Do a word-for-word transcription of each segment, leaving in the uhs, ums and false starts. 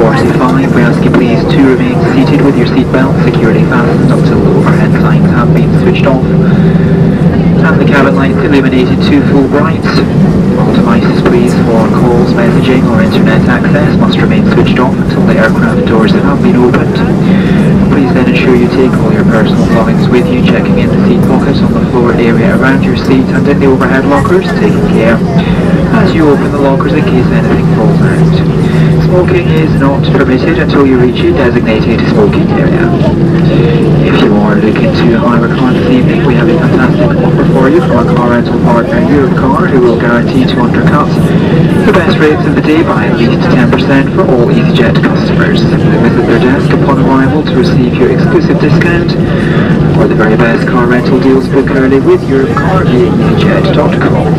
forty-five, we ask you please to remain seated with your seatbelt securely fastened until the overhead signs have been switched off and the cabin lights illuminated to full bright. All devices please for calls, messaging or internet access must remain switched off until the aircraft doors have been opened. Please then ensure you take all your personal belongings with you, checking in the seat pockets on the floor area around your seat and in the overhead lockers, taking care as you open the lockers in case anything falls out. Smoking is not permitted until you reach a designated smoking area. If you are looking to hire a car this evening, we have a fantastic offer for you from our car rental partner Europcar, who will guarantee to undercut the best rates of the day by at least ten percent for all EasyJet customers. Simply visit their desk upon arrival to receive your exclusive discount. For the very best car rental deals, book early with Europcar via easyjet dot com.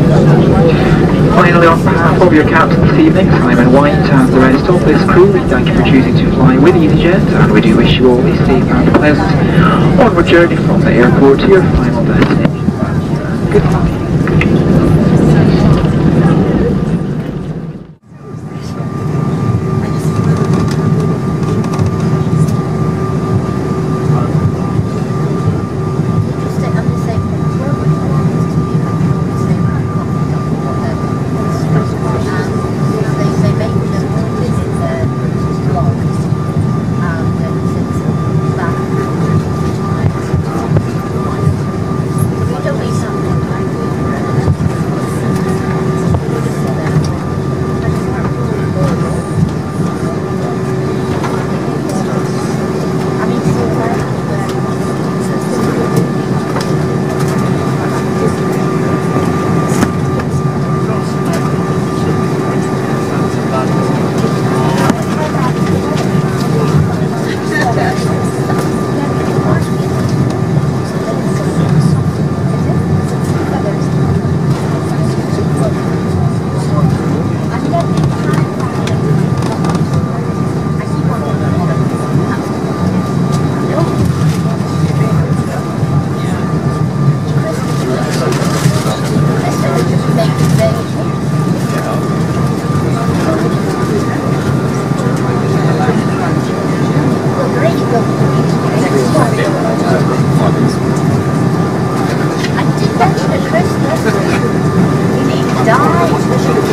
Finally, on behalf of your captain this evening, Simon White, and the rest of this crew, we thank you for choosing to fly with EasyJet, and we do wish you all a safe and pleasant onward journey from the airport to your final destination. Goodbye.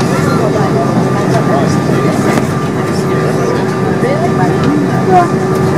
Really?